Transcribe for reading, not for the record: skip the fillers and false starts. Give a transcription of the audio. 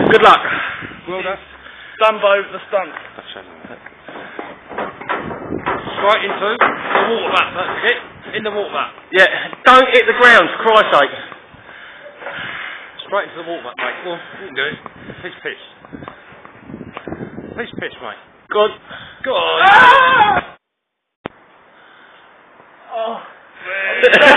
Good luck. Well done. Dumbo the stunt. Straight into the water butt, that's it. In the water butt. Yeah, don't hit the ground, for Christ's sake. Straight into the water butt, mate. Go on, you can do it. Piss, piss. Piss, piss, mate. Good. Go on. Ah! Oh.